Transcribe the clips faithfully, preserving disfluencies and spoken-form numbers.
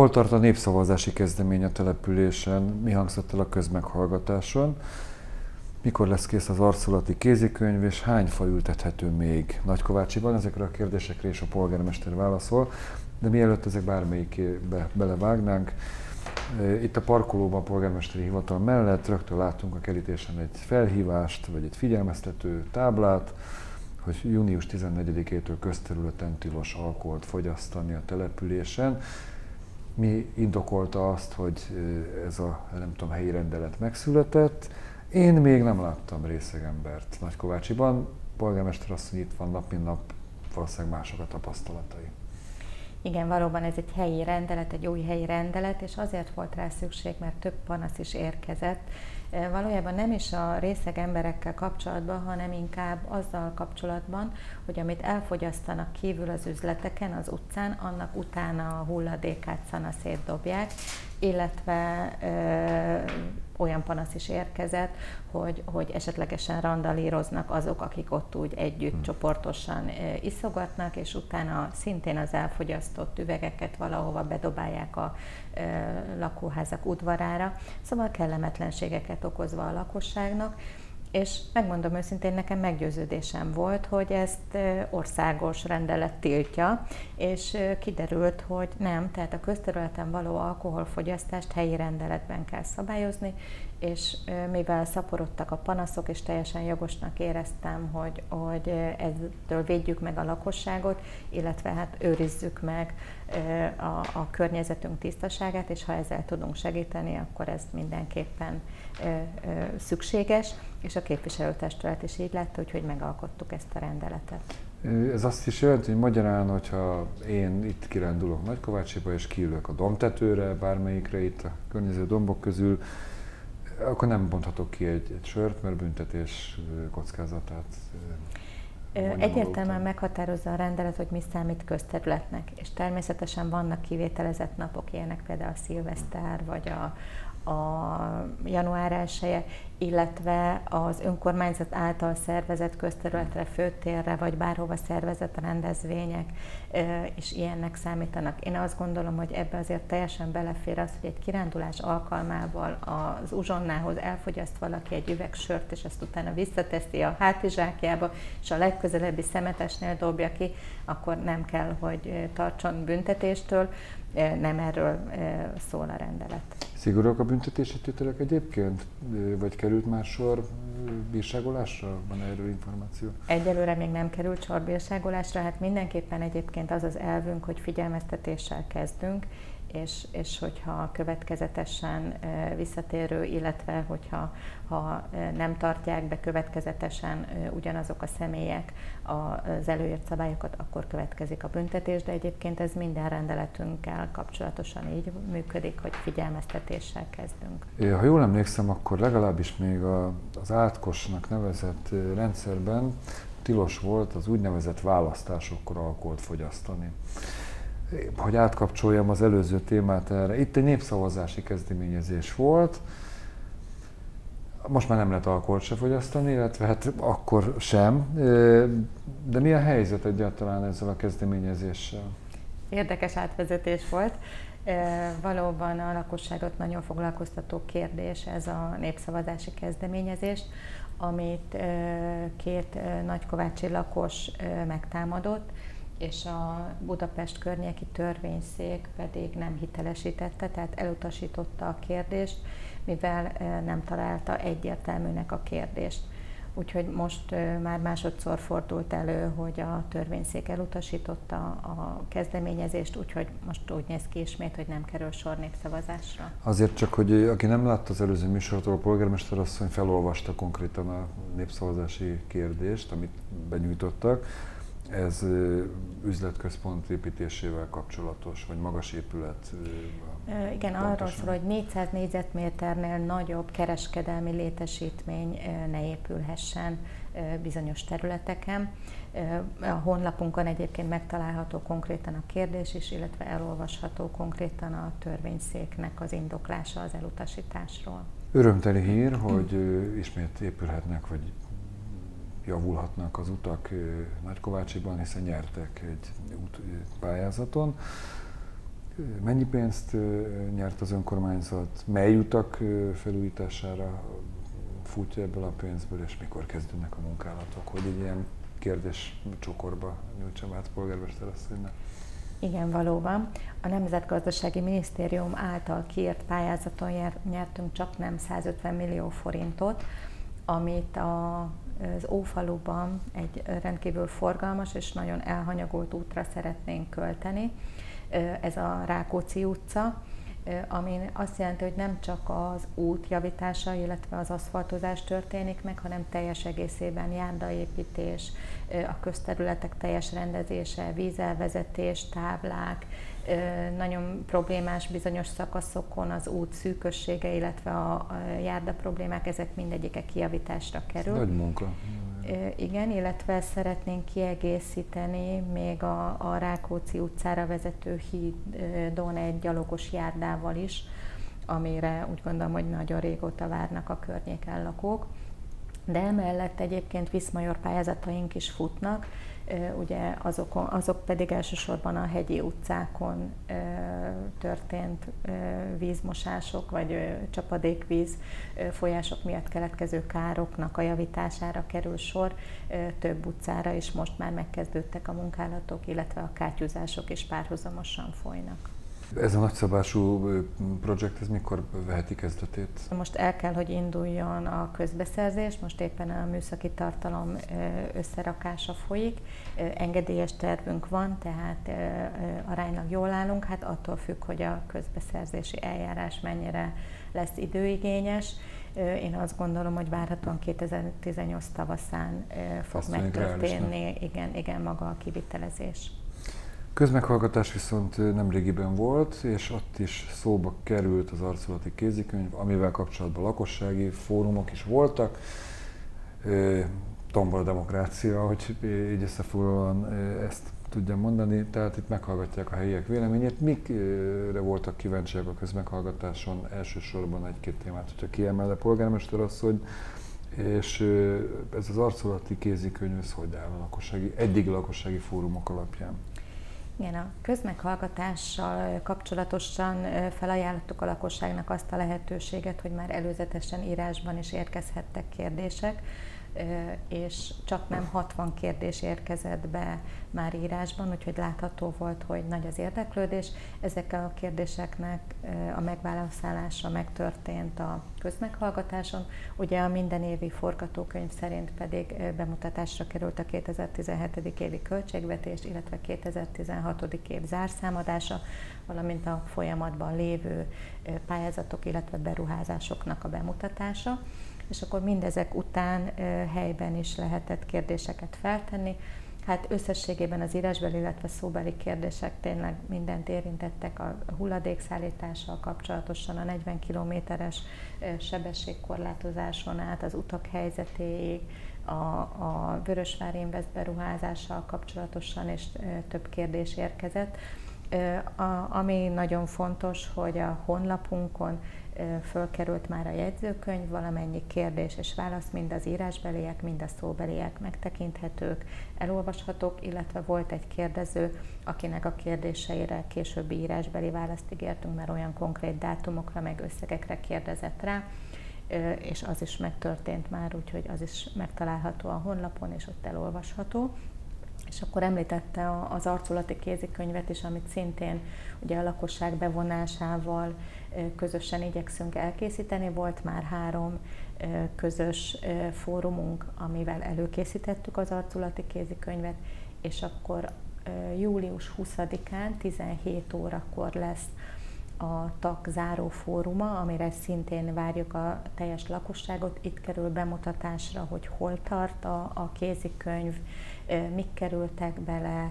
Hol tart a népszavazási kezdemény a településen? Mi hangzott el a közmeghallgatáson? Mikor lesz kész az arculati kézikönyv, és hány fa ültethető még Nagykovácsiban? Ezekre a kérdésekre is a polgármester válaszol, de mielőtt ezek bármelyikébe belevágnánk, itt a parkolóban, a polgármesteri hivatal mellett rögtön látunk a kerítésen egy felhívást, vagy egy figyelmeztető táblát, hogy június tizennegyedikétől közterületen tilos alkoholt fogyasztani a településen. Mi indokolta azt, hogy ez a, nem tudom, helyi rendelet megszületett? Én még nem láttam részegembert Nagykovácsiban. Polgármester asszony itt van nap, mint nap, valószínűleg mások a tapasztalatai. Igen, valóban ez egy helyi rendelet, egy új helyi rendelet, és azért volt rá szükség, mert több panasz is érkezett. Valójában nem is a részeg emberekkel kapcsolatban, hanem inkább azzal kapcsolatban, hogy amit elfogyasztanak kívül az üzleteken, az utcán, annak utána a hulladékát szanaszét dobják, illetve ö, olyan panasz is érkezett, hogy, hogy esetlegesen randalíroznak azok, akik ott úgy együtt hmm. csoportosan ö, iszogatnak, és utána szintén az elfogyasztott üvegeket valahova bedobálják a ö, lakóházak udvarára, szóval kellemetlenségeket okozva a lakosságnak. És megmondom őszintén, nekem meggyőződésem volt, hogy ezt országos rendelet tiltja, és kiderült, hogy nem, tehát a közterületen való alkoholfogyasztást helyi rendeletben kell szabályozni, és mivel szaporodtak a panaszok, és teljesen jogosnak éreztem, hogy, hogy ettől védjük meg a lakosságot, illetve hát őrizzük meg a, a környezetünk tisztaságát, és ha ezzel tudunk segíteni, akkor ez mindenképpen szükséges, és a képviselőtestület is így látta, úgyhogy megalkottuk ezt a rendeletet. Ez azt is jelenti, hogy magyarán, hogyha én itt kirándulok Nagykovácsiba, és kiülök a dombtetőre, bármelyikre itt a környező dombok közül, akkor nem bonthatok ki egy, egy sört, mert büntetés kockázatát. Egyértelműen meghatározza a rendelet, hogy mi számít közterületnek, és természetesen vannak kivételezett napok, ilyenek például a szilveszter, vagy a, a január elseje, illetve az önkormányzat által szervezett közterületre, főtérre, vagy bárhova szervezett rendezvények és ilyennek számítanak. Én azt gondolom, hogy ebbe azért teljesen belefér az, hogy egy kirándulás alkalmával az uzsonnához elfogyaszt valaki egy üveg sört, és ezt utána visszateszi a hátizsákjába, és a legközelebbi szemetesnél dobja ki, akkor nem kell, hogy tartson büntetéstől. Nem erről szól a rendelet. Szigorúak a büntetési tételek egyébként? Vagy került már sor bírságolásra? Van erről információ? Egyelőre még nem került sor bírságolásra, hát mindenképpen egyébként az az elvünk, hogy figyelmeztetéssel kezdünk, és, és hogyha következetesen visszatérő, illetve hogyha ha nem tartják be következetesen ugyanazok a személyek az előírt szabályokat, akkor következik a büntetés, de egyébként ez minden rendeletünkkel kapcsolatosan így működik, hogy figyelmeztetéssel kezdünk. Ha jól emlékszem, akkor legalábbis még az átkosnak nevezett rendszerben tilos volt az úgynevezett választásokkor alkoholt fogyasztani. Hogy átkapcsoljam az előző témát erre, itt egy népszavazási kezdeményezés volt, most már nem lehet alkoholt se fogyasztani, illetve hát akkor sem, de mi a helyzet egyáltalán ezzel a kezdeményezéssel? Érdekes átvezetés volt. Valóban a lakosságot nagyon foglalkoztató kérdés ez a népszavazási kezdeményezés, amit két nagykovácsi lakos megtámadott, és a Budapest környéki törvényszék pedig nem hitelesítette, tehát elutasította a kérdést, mivel nem találta egyértelműnek a kérdést. Úgyhogy most már másodszor fordult elő, hogy a törvényszék elutasította a kezdeményezést, úgyhogy most úgy néz ki ismét, hogy nem kerül sor népszavazásra. Azért csak, hogy aki nem látta az előző műsortól, a polgármester asszony felolvasta konkrétan a népszavazási kérdést, amit benyújtottak. Ez üzletközpont építésével kapcsolatos, vagy magas épület? Igen, arról szól, hogy négyszáz négyzetméternél nagyobb kereskedelmi létesítmény ne épülhessen bizonyos területeken. A honlapunkon egyébként megtalálható konkrétan a kérdés is, illetve elolvasható konkrétan a törvényszéknek az indoklása az elutasításról. Örömteli hír, hogy ismét épülhetnek, vagy javulhatnak az utak Nagykovácsiban, hiszen nyertek egy útpályázaton. Mennyi pénzt nyert az önkormányzat, mely utak felújítására futja ebből a pénzből, és mikor kezdődnek a munkálatok, hogy egy ilyen kérdés csokorba nyújtsam át polgármester asszonynak. Igen, valóban. A Nemzetgazdasági Minisztérium által kiírt pályázaton nyertünk csak nem százötven millió forintot, amit a, az Ófaluban egy rendkívül forgalmas és nagyon elhanyagolt útra szeretnénk költeni. Ez a Rákóczi utca, ami azt jelenti, hogy nem csak az út javítása, illetve az aszfaltozás történik meg, hanem teljes egészében járdaépítés, a közterületek teljes rendezése, vízelvezetés, táblák, nagyon problémás bizonyos szakaszokon az út szűkössége, illetve a járda problémák, ezek mindegyike kijavításra kerül. Nagy munka. Igen, illetve szeretnénk kiegészíteni még a, a Rákóczi utcára vezető hídon egy gyalogos járdával is, amire úgy gondolom, hogy nagyon régóta várnak a környéken lakók. De emellett egyébként viszmajor pályázataink is futnak, ugye azokon, azok pedig elsősorban a hegyi utcákon történt vízmosások, vagy csapadékvíz folyások miatt keletkező károknak a javítására kerül sor. Több utcára is most már megkezdődtek a munkálatok, illetve a kátyúzások is párhuzamosan folynak. Ez a nagyszabású projekt, ez mikor veheti kezdetét? Most el kell, hogy induljon a közbeszerzés, most éppen a műszaki tartalom összerakása folyik. Engedélyes tervünk van, tehát aránylag jól állunk, hát attól függ, hogy a közbeszerzési eljárás mennyire lesz időigényes. Én azt gondolom, hogy várhatóan kétezer-tizennyolc tavaszán fog azt megtörténni, igen, igen, maga a kivitelezés. Közmeghallgatás viszont nemrégiben volt, és ott is szóba került az arculati kézikönyv, amivel kapcsolatban lakossági fórumok is voltak. Tombol a demokrácia, hogy így összefoglalóan ezt tudjam mondani, tehát itt meghallgatják a helyiek véleményét. Mikre voltak kíváncsiak a közmeghallgatáson? Elsősorban egy-két témát, hogyha kiemel a polgármester asszony, és ez az arculati kézikönyv, ez hogy áll a lakossági, eddigi lakossági fórumok alapján? Igen, a közmeghallgatással kapcsolatosan felajánlottuk a lakosságnak azt a lehetőséget, hogy már előzetesen írásban is érkezhettek kérdések, és csak nem hatvan kérdés érkezett be már írásban, úgyhogy látható volt, hogy nagy az érdeklődés. Ezek a kérdéseknek a megválaszolása megtörtént a közmeghallgatáson. Ugye a minden évi forgatókönyv szerint pedig bemutatásra került a kétezer-tizenhetedik évi költségvetés, illetve kétezer-tizenhatodik év zárszámadása, valamint a folyamatban lévő pályázatok, illetve beruházásoknak a bemutatása. És akkor mindezek után helyben is lehetett kérdéseket feltenni. Hát összességében az írásbeli, illetve szóbeli kérdések tényleg mindent érintettek a hulladékszállítással kapcsolatosan, a negyven kilométeres sebességkorlátozáson át az utak helyzetéig, a, a Vörösvári Invest beruházással kapcsolatosan is több kérdés érkezett. A, ami nagyon fontos, hogy a honlapunkon fölkerült már a jegyzőkönyv, valamennyi kérdés és válasz, mind az írásbeliek, mind a szóbeliek megtekinthetők, elolvashatók, illetve volt egy kérdező, akinek a kérdéseire későbbi írásbeli választ ígértünk, mert olyan konkrét dátumokra, meg összegekre kérdezett rá, és az is megtörtént már, úgyhogy az is megtalálható a honlapon, és ott elolvasható. És akkor említette az arculati kézikönyvet is, amit szintén ugye a lakosság bevonásával közösen igyekszünk elkészíteni. Volt már három közös fórumunk, amivel előkészítettük az arculati kézikönyvet, és akkor július huszadikán tizenhét órakor lesz a tag záró fóruma, amire szintén várjuk a teljes lakosságot. Itt kerül bemutatásra, hogy hol tart a, a kézikönyv, mik kerültek bele,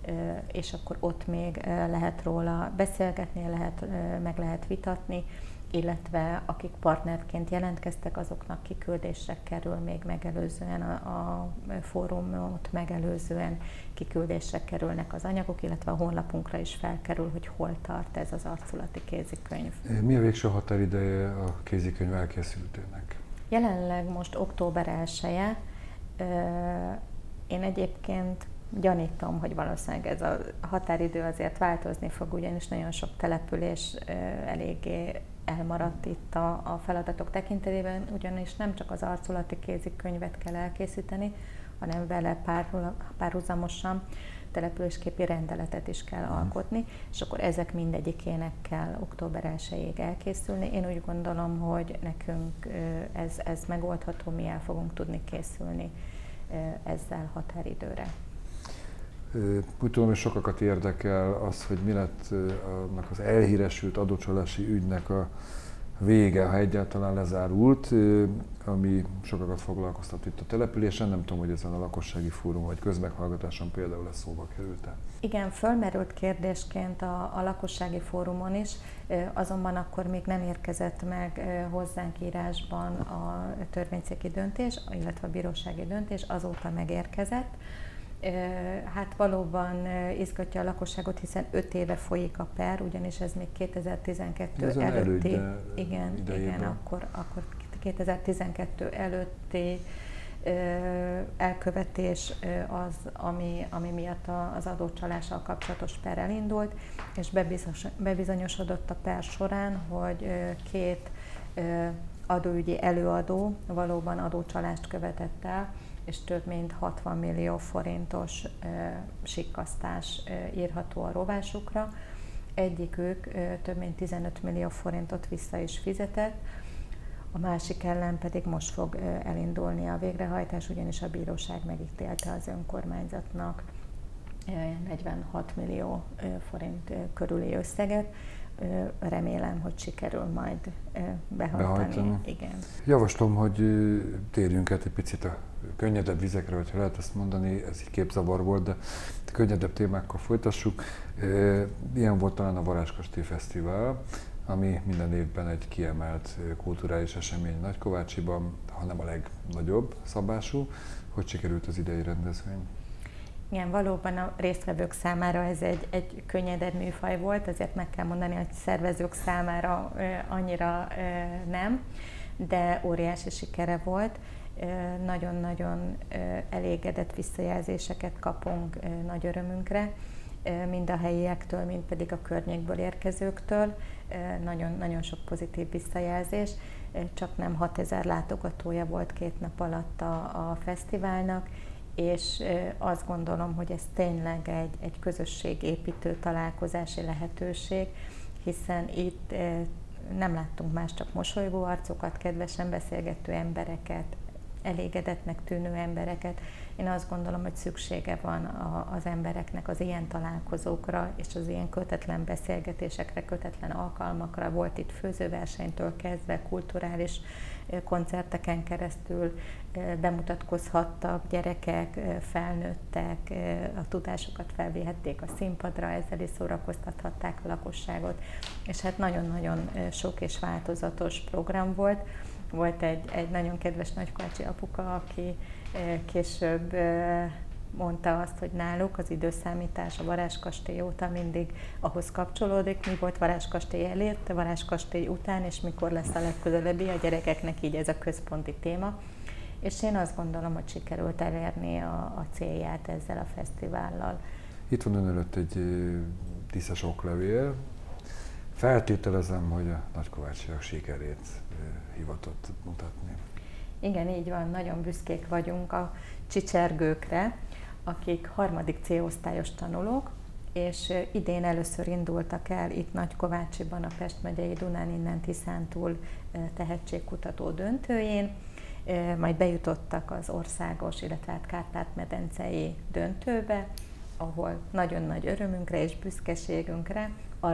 és akkor ott még lehet róla beszélgetni, lehet, meg lehet vitatni, illetve akik partnerként jelentkeztek, azoknak kiküldésre kerül még megelőzően, a, a fórumot megelőzően kiküldésre kerülnek az anyagok, illetve a honlapunkra is felkerül, hogy hol tart ez az arculati kézikönyv. Mi a végső határideje a kézikönyv elkészültének? Jelenleg most október elseje. Én egyébként gyanítom, hogy valószínűleg ez a határidő azért változni fog, ugyanis nagyon sok település eléggé elmaradt itt a, a feladatok tekintetében, ugyanis nem csak az arculati kézikönyvet kell elkészíteni, hanem vele párhuzamosan településképi rendeletet is kell alkotni, és akkor ezek mindegyikének kell október elsejéig elkészülni. Én úgy gondolom, hogy nekünk ez, ez megoldható, mi el fogunk tudni készülni ezzel határidőre. Úgy tudom, hogy sokakat érdekel az, hogy mi lett annak az elhíresült adócsalási ügynek a vége, ha egyáltalán lezárult, ami sokakat foglalkoztat itt a településen. Nem tudom, hogy ezen a lakossági fórum vagy közmeghallgatáson például ez szóba került-e. Igen, fölmerült kérdésként a, a lakossági fórumon is, azonban akkor még nem érkezett meg hozzánk írásban a törvényszéki döntés, illetve a bírósági döntés, azóta megérkezett. Hát valóban izgatja a lakosságot, hiszen öt éve folyik a per, ugyanis ez még kétezer-tizenkettő ez előtti, elődje, igen, igen, akkor, akkor kétezer-tizenkettő előtti elkövetés az, ami, ami miatt az adócsalással kapcsolatos per elindult, és bebizonyosodott a per során, hogy két adóügyi előadó valóban adócsalást követett el, és több mint hatvan millió forintos sikkasztás írható a rovásukra. Egyikük több mint tizenöt millió forintot vissza is fizetett, a másik ellen pedig most fog elindulni a végrehajtás, ugyanis a bíróság megítélte az önkormányzatnak negyvenhat millió forint körüli összeget. Remélem, hogy sikerül majd behajtani. behajtani. Igen. Javaslom, hogy térjünk át egy picit a könnyedebb vizekre, hogyha lehet ezt mondani, ez így képzavar volt, de könnyedebb témákkal folytassuk. Ilyen volt talán a Varázskastély Fesztivál, ami minden évben egy kiemelt kulturális esemény Nagykovácsiban, hanem a legnagyobb szabású. Hogy sikerült az idei rendezvény? Igen, valóban a résztvevők számára ez egy, egy könnyedebb műfaj volt, azért meg kell mondani, hogy szervezők számára annyira nem, de óriási sikere volt. Nagyon-nagyon elégedett visszajelzéseket kapunk nagy örömünkre, mind a helyiektől, mind pedig a környékből érkezőktől. Nagyon, nagyon sok pozitív visszajelzés, csak nem hatezer látogatója volt két nap alatt a, a fesztiválnak, és azt gondolom, hogy ez tényleg egy, egy közösségépítő találkozási lehetőség, hiszen itt nem láttunk más, csak mosolygó arcokat, kedvesen beszélgető embereket, elégedettnek tűnő embereket. Én azt gondolom, hogy szüksége van az embereknek az ilyen találkozókra és az ilyen kötetlen beszélgetésekre, kötetlen alkalmakra. Volt itt főzőversenytől kezdve, kulturális koncerteken keresztül bemutatkozhattak gyerekek, felnőttek, a tudásukat felvihették a színpadra, ezzel is szórakoztathatták a lakosságot, és hát nagyon-nagyon sok és változatos program volt. Volt egy, egy nagyon kedves nagykovácsi apuka, aki később mondta azt, hogy náluk az időszámítás a Varázskastély óta mindig ahhoz kapcsolódik, mi volt Varázskastély előtt, a Varázskastély után, és mikor lesz a legközelebbi, a gyerekeknek így ez a központi téma. És én azt gondolom, hogy sikerült elérni a, a célját ezzel a fesztivállal. Itt van ön előtt egy tisztes oklevél. Feltételezem, hogy a nagykovácsiak sikerét hivatott mutatni. Igen, így van, nagyon büszkék vagyunk a csicsergőkre, akik harmadik C-osztályos tanulók, és idén először indultak el itt Nagykovácsiban a Pest megyei Dunán innen Tiszántúl tehetségkutató döntőjén, majd bejutottak az országos, illetve hát Kárpát-medencei döntőbe, ahol nagyon nagy örömünkre és büszkeségünkre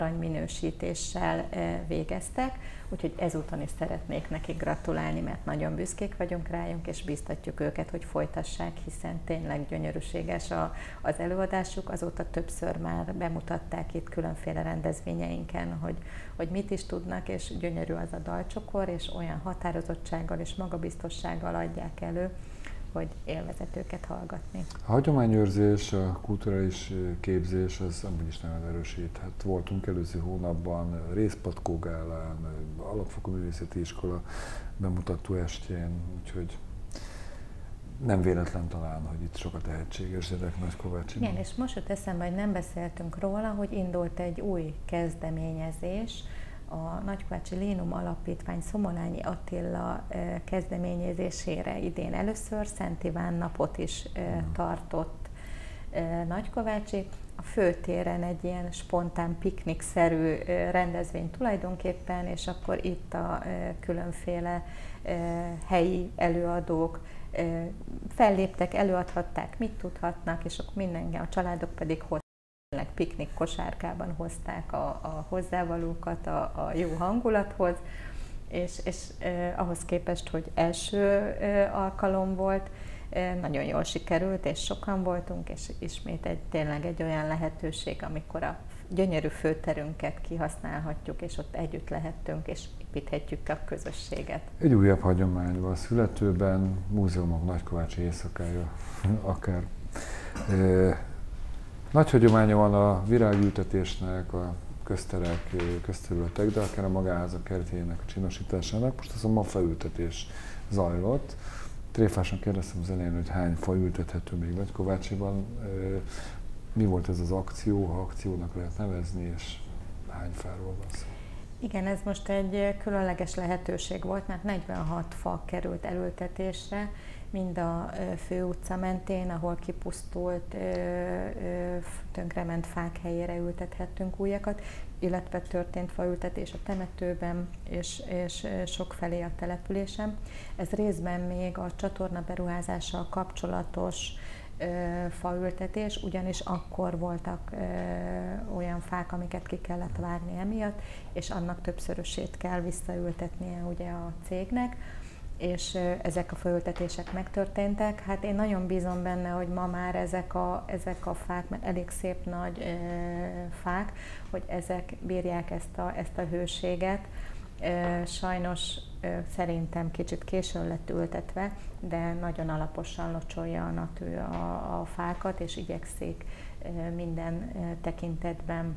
aranyminősítéssel végeztek, úgyhogy ezúton is szeretnék nekik gratulálni, mert nagyon büszkék vagyunk rájuk, és bíztatjuk őket, hogy folytassák, hiszen tényleg gyönyörűséges a, az előadásuk. Azóta többször már bemutatták itt különféle rendezvényeinken, hogy, hogy mit is tudnak, és gyönyörű az a dalcsokor, és olyan határozottsággal és magabiztossággal adják elő, hogy élvezet őket hallgatni. A hagyományőrzés, a kulturális képzés, az amúgy is nagyon erősít. Hát voltunk előző hónapban Rézpatkó gálán, Alapfokú Művészeti Iskola bemutató estjén, úgyhogy nem véletlen talán, hogy itt sok a tehetséges gyerek Nagykovácsiban. Igen, és most jut eszembe, hogy nem beszéltünk róla, hogy indult egy új kezdeményezés, a Nagykovácsi Lénum Alapítvány Szomolányi Attila kezdeményezésére idén először Szent Iván napot is hmm. tartott Nagykovácsi. A főtéren egy ilyen spontán piknikszerű rendezvény tulajdonképpen, és akkor itt a különféle helyi előadók felléptek, előadhatták, mit tudhatnak, és akkor mindenki, a családok pedig hozták, piknik kosárkában hozták a, a hozzávalókat a, a jó hangulathoz, és, és eh, ahhoz képest, hogy első eh, alkalom volt, eh, nagyon jól sikerült, és sokan voltunk, és ismét egy, tényleg egy olyan lehetőség, amikor a gyönyörű főterünket kihasználhatjuk, és ott együtt lehetünk, és építhetjük a közösséget. Egy újabb hagyományban születőben, múzeumok Nagykovácsi éjszakája akár. E, nagy hagyománya van a virágültetésnek, a közterek, közterületek, de akár a magáházak kertjének a csinosításának. Most azonban faültetés zajlott. Tréfásan kérdeztem az elején, hogy hány fa ültethető még Nagykovácsiban. E, mi volt ez az akció, ha akciónak lehet nevezni, és hány fáról van szó? Igen, ez most egy különleges lehetőség volt, mert negyvenhat fa került elültetésre, mind a főutca mentén, ahol kipusztult, tönkrement fák helyére ültethettünk újakat, illetve történt faültetés a temetőben és, és sokfelé a településen. Ez részben még a csatorna beruházással kapcsolatos faültetés, ugyanis akkor voltak ö, olyan fák, amiket ki kellett vágni emiatt, és annak többszörösét kell visszaültetnie ugye a cégnek, és ö, ezek a faültetések megtörténtek. Hát én nagyon bízom benne, hogy ma már ezek a, ezek a fák, mert elég szép nagy ö, fák, hogy ezek bírják ezt a, ezt a hőséget. Sajnos szerintem kicsit későn lett ültetve, de nagyon alaposan locsolja a natő a, a fákat, és igyekszik minden tekintetben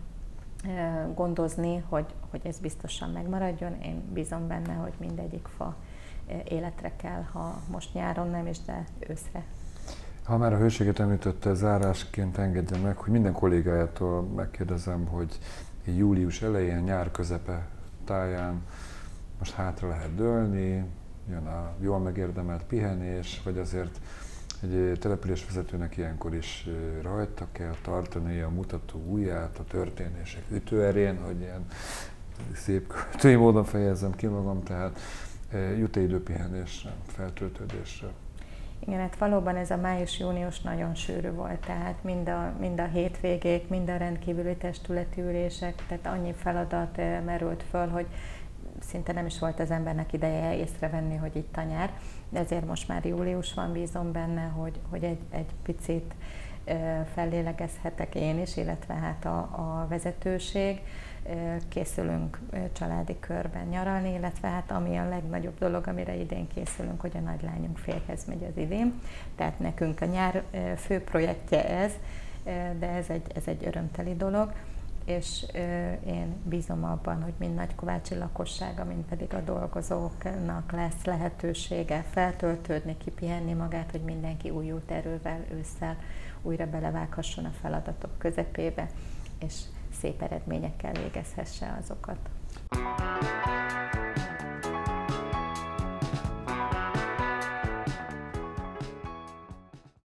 gondozni, hogy, hogy ez biztosan megmaradjon. Én bízom benne, hogy mindegyik fa életre kell, ha most nyáron nem is, de őszre. Ha már a hőséget említette, zárásként engedje meg, hogy minden kollégájától megkérdezem, hogy július elején, nyár közepe táján most hátra lehet dőlni, jön a jól megérdemelt pihenés, vagy azért egy településvezetőnek ilyenkor is rajta kell tartani a mutató ujját a történések ütőerén, hogy ilyen szép költői módon fejezzem ki magam, tehát jut-e időpihenésre, feltöltődésre? Igen, hát valóban ez a május-június nagyon sűrű volt, tehát mind a, mind a hétvégék, mind a rendkívüli testületi ülések, tehát annyi feladat merült föl, hogy szinte nem is volt az embernek ideje észrevenni, hogy itt a nyár, de ezért most már július van, bízom benne, hogy, hogy egy, egy picit fellélegezhetek én is, illetve hát a, a vezetőség. Készülünk családi körben nyaralni, illetve hát ami a legnagyobb dolog, amire idén készülünk, hogy a nagylányunk férjhez megy az idén. Tehát nekünk a nyár fő projektje ez, de ez egy, ez egy örömteli dolog, és én bízom abban, hogy mind Nagykovácsi lakossága, mind pedig a dolgozóknak lesz lehetősége feltöltődni, kipihenni magát, hogy mindenki újult erővel ősszel újra belevághasson a feladatok közepébe, és szép eredményekkel végezhesse azokat.